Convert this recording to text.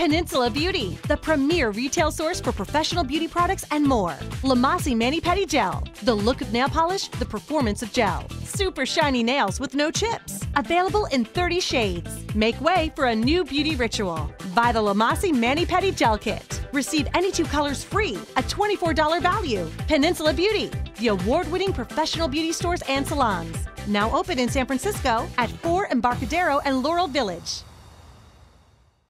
Peninsula Beauty, the premier retail source for professional beauty products and more. Lomasi Mani-Pedi Gel, the look of nail polish, the performance of gel. Super shiny nails with no chips. Available in 30 shades. Make way for a new beauty ritual. Buy the Lomasi Mani-Pedi Gel Kit. Receive any 2 colors free, a $24 value. Peninsula Beauty, the award-winning professional beauty stores and salons. Now open in San Francisco at 4 Embarcadero and Laurel Village.